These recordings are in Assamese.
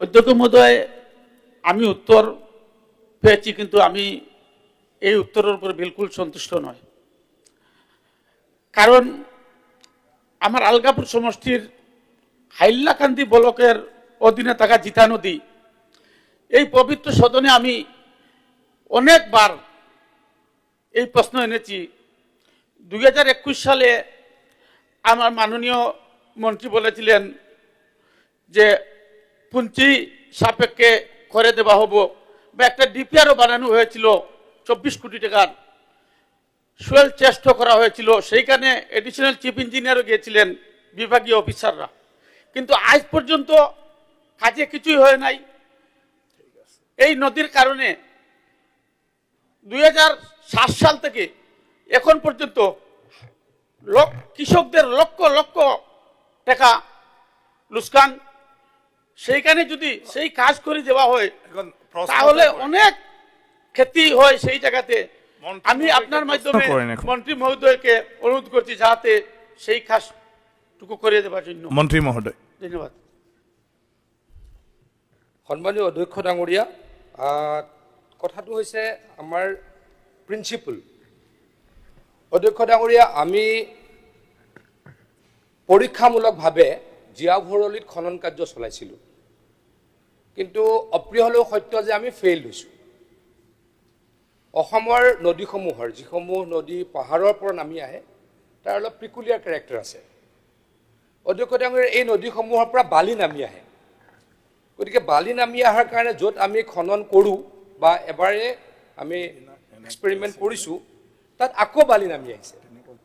অধ্যক্ষ মহোদয়, আমি উত্তর পেয়েছি, কিন্তু আমি এই উত্তরের উপর বিলকুল সন্তুষ্ট নয়। কারণ আমার আলগাপুর সমষ্টির হাইল্লাকান্দি ব্লকের অধীনে থাকা জিতা নদী, এই পবিত্র সদনে আমি অনেকবার এই প্রশ্ন এনেছি। 2021 সালে আমার মাননীয় মন্ত্রী বলেছিলেন যে পুঞ্জি সাপেক্ষে করে দেওয়া হবো, বা একটা ডিপিআরও বানানো হয়েছিল 24 কোটি টাকার, সোয়েল চেষ্টা করা হয়েছিল, সেইখানে এডিশনাল চিফ ইঞ্জিনিয়ারও গিয়েছিলেন, বিভাগীয় অফিসাররা, কিন্তু আজ পর্যন্ত কাজে কিছুই হয় নাই। এই নদীর কারণে 2007 সাল থেকে এখন পর্যন্ত কৃষকদের লক্ষ লক্ষ টাকা লোকসান। সেইখানে যদি সেই কাজ করে দেওয়া হয় তাহলে অনেক ক্ষতি হয় সেই জায়গাতে। আমি আপনার মাধ্যমে মন্ত্রী মহোদয়কে অনুরোধ করছি যাতে সেই কাজটুকু করে দেওয়ার জন্য। মন্ত্রী মহোদয়, ধন্যবাদ। সম্মানীয় অধ্যক্ষ ডাঙৰীয়া, কথাটো হৈছে আমাৰ প্ৰিন্সিপল। অধ্যক্ষ ডাঙৰীয়া, আমি পৰীক্ষামূলকভাৱে জিয়া ভৰলীত খনন কাৰ্য চলাইছিলোঁ, কিন্তু অপ্ৰিয় হ'লেও সত্য যে আমি ফেইল হৈছোঁ। অসমৰ নদীসমূহৰ যিসমূহ নদী পাহাৰৰ পৰা নামি আহে তাৰ অলপ পিকুলিয়াৰ কেৰেক্টাৰ আছে। অধ্যক্ষ ডাঙৰীয়া, এই নদীসমূহৰ পৰা বালি নামি আহে, গতিকে বালি নামি অহাৰ কাৰণে য'ত আমি খনন কৰোঁ বা এবাৰে আমি এক্সপেৰিমেণ্ট কৰিছোঁ তাত আকৌ বালি নামি আহিছে।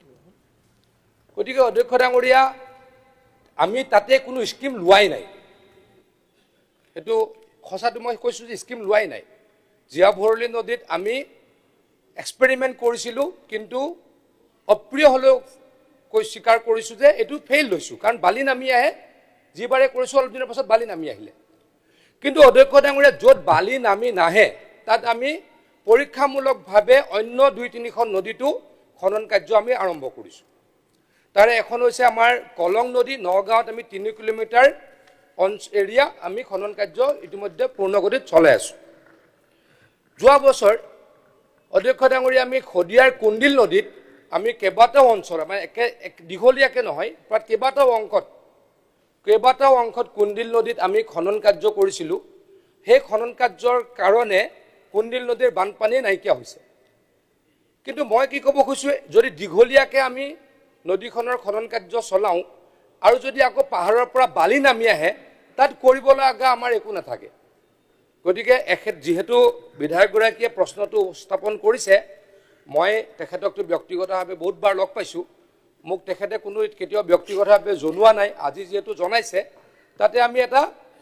গতিকে অধ্যক্ষ ডাঙৰীয়া, আমি তাতে কোনো স্কিম লোৱাই নাই। সেইটো সঁচাটো মই কৈছোঁ যে স্কিম লোৱাই নাই। জিয়া ভৰলী নদীত আমি এক্সপেৰিমেণ্ট কৰিছিলোঁ, কিন্তু অপ্ৰিয় হ'লেও স্বীকাৰ কৰিছোঁ যে এইটো ফেইল হৈছোঁ, কাৰণ বালি নামি আহে। যিবাৰে কৰিছোঁ অলপ দিনৰ পাছত বালি নামি আহিলে। কিন্তু অধ্যক্ষ ডাঙৰীয়া, য'ত বালি নামি নাহে তাত আমি পৰীক্ষামূলকভাৱে অন্য 2-3খন নদীটো খনন কাৰ্য আমি আৰম্ভ কৰিছোঁ। তাৰে এখন হৈছে আমাৰ কলং নদী। নগাঁৱত আমি 3 কিলোমিটাৰ এৰিয়া আমি খনন কাৰ্য ইতিমধ্যে পূৰ্ণগতিত চলাই আছোঁ। যোৱা বছৰ অধ্যক্ষ ডাঙৰীয়া, আমি শদিয়াৰ কুণ্ডিল নদীত আমি কেইবাটাও অঞ্চল, মানে দীঘলীয়াকৈ নহয়, প্ৰায় কেইবাটাও অংশত কুণ্ডিল নদীত আমি খনন কাৰ্য কৰিছিলোঁ। সেই খনন কাৰ্যৰ কাৰণে কুণ্ডিল নদীৰ বানপানী নাইকিয়া হৈছে। কিন্তু মই কি ক'ব খুজিছোঁ, যদি দীঘলীয়াকৈ আমি নদীখনৰ খনন কাৰ্য চলাওঁ আৰু যদি আকৌ পাহাৰৰ পৰা বালি নামি আহে তাত কৰিবলগা আমাৰ একো নাথাকে। গতিকে যিহেতু বিধায়কগৰাকীয়ে প্ৰশ্নটো উত্থাপন কৰিছে, মই তেখেতকতো ব্যক্তিগতভাৱে বহুতবাৰ লগ পাইছোঁ। মোক তেখেতে কোনো কেতিয়াও ব্যক্তিগতভাৱে জনোৱা নাই। আজি যিহেতু জনাইছে, তাতে আমি এটা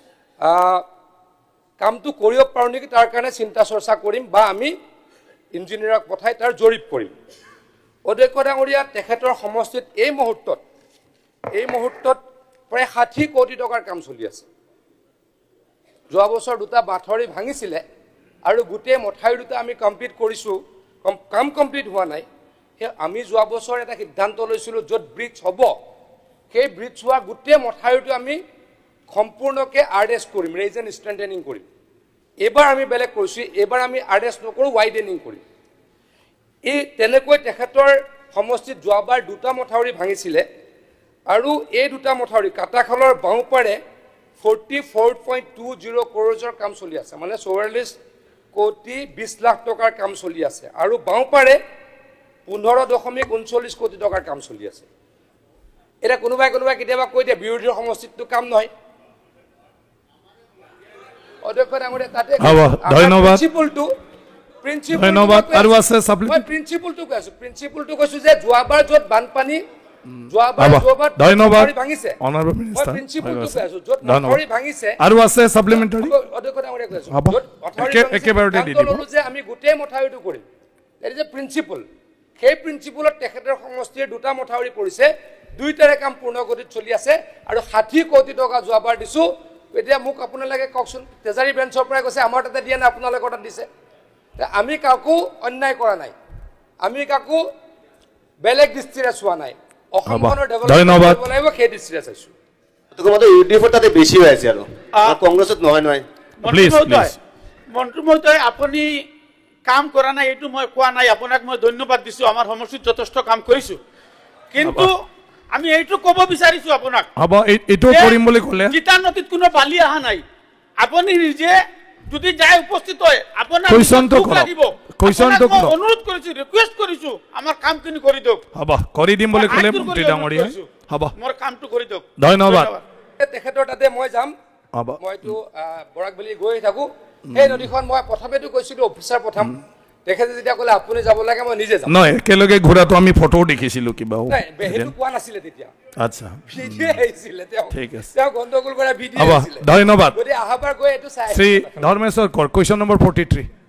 কামটো কৰিব পাৰোঁ নেকি তাৰ কাৰণে চিন্তা চৰ্চা কৰিম, বা আমি ইঞ্জিনিয়াৰক পঠাই তাৰ জৰীপ কৰিম। অধ্যক্ষ ডাঙৰীয়া, তেখেতৰ সমষ্টিত এই মুহূৰ্তত প্ৰায় 60 কোটি টকাৰ কাম চলি আছে। যোৱা বছৰ 2টা বাথৰি ভাঙিছিলে আৰু গোটেই মথাউৰি 2টা আমি কমপ্লিট কৰিছোঁ, কাম কমপ্লিট হোৱা নাই। আমি যোৱা বছৰ এটা সিদ্ধান্ত লৈছিলোঁ, য'ত ব্ৰিজ হ'ব সেই ব্ৰিজ হোৱা গোটেই মথাউৰিটো আমি সম্পূৰ্ণকৈ RS কৰিম, ৰেইজ এণ্ড ষ্ট্ৰেংথেনিং কৰিম। এইবাৰ আমি বেলেগ কৰিছোঁ, এইবাৰ আমি RS নকৰোঁ, ৱাইডেনিং কৰিম। এই তেনেকৈ তেখেতৰ সমষ্টিত যোৱাবাৰ 2টা মথাউৰি ভাঙিছিলে, আৰু এই 2টা মথাউৰি কাটাখালৰ বাওঁপাৰে 44.20 কৰোৰৰ কাম চলি আছে, মানে 44 কোটি 20 লাখ টকাৰ কাম চলি আছে, আৰু বাওঁপাৰে 15.39 কোটি টকাৰ কাম চলি আছে। এতিয়া কোনোবাই কেতিয়াবা কৈ দিয়ে বিৰোধীৰ সমষ্টিতটো কাম নহয়। অধ্যক্ষ ডাঙৰীয়া, তাতে প্ৰিন্সিপলটো কৈছোঁ যে যোৱাবাৰ য'ত বানপানী ভাঙিছে, আমি গোটেই মথাউৰিটো কৰিম। প্ৰিন্সিপল, সেই প্ৰিন্সিপলত তেখেতৰ সমষ্টিৰ 2টা মথাউৰি পৰিছে, 2টাৰে কাম পূৰ্ণগতিত চলি আছে, আৰু 60 কোটি টকা যোৱাবাৰ দিছোঁ। এতিয়া মোক আপোনালোকে কওকচোন, ট্ৰেজাৰী বেঞ্চৰ পৰাই কৈছে আমাৰ তাতে দিয়া নাই, আপোনালোকৰ তাত দিছে। আমি কাকো অন্যায় কৰা নাই, আমি কাকো বেলেগ দৃষ্টিৰে চোৱা নাই, অসমখনৰ ডেভেলপমেণ্ট কৰিব লাগিব সেই দৃষ্টিৰে চাইছোঁ। তোৰ মতে ইউডিএফৰ তাতে বেছি হৈ আছে আৰু কংগ্ৰেছত নহয় মন্ত্ৰী মহোদয় আপুনি কাম কৰা নাই এইটো মই কোৱা নাই আপোনাক মই ধন্যবাদ দিছো আমাৰ সমষ্টিত যথেষ্ট কাম কৰিছো কিন্তু আমি এইটো ক'ব বিচাৰিছো আপোনাক হ'ব এইটো কৰিম বুলি ক'লে জিতা নদীত কোনো বালি অহা নাই আপুনি নিজে যদি যায় উপস্থিত হয় আপোনাৰ কুৱেশ্যনটো অনুৰোধ কৰিছো ৰিকুৱেষ্ট কৰিছো আমাৰ কামখিনি কৰি দিয়ক হ'ব কৰি দিম বুলি ক'লে মন্ত্ৰী ডাঙৰীয়া হ'ব মোৰ কামটো কৰি দিয়ক ধন্যবাদ তেখেতৰ তাতে মই যাম হ'ব মইতো বৰাকবেলি গৈ থাকো সেই নদীখন মই প্ৰথমেতো কৈছিলো অফিচাৰ প্ৰথম তেখেতে যেতিয়া ক'লে আপুনি যাব লাগে মই নিজে যাম নহয় একেলগে ঘূৰাটো আমি ফটো দেখিছিলো কিবা নাই সেইটো কোৱা নাছিলে তেতিয়া আচ্ছা ভিডিঅ' আহিছিলে ঠিক আছে তেওঁ গণ্ডগোল কৰা ভিডিঅ' হ'ব আহিছিলে ধন্যবাদ গতিকে আহাবাৰ গৈ এইটো চাই শ্ৰী ধৰ্মেশ্বৰ কৰ কুৱেশ্যন নম্বৰ 43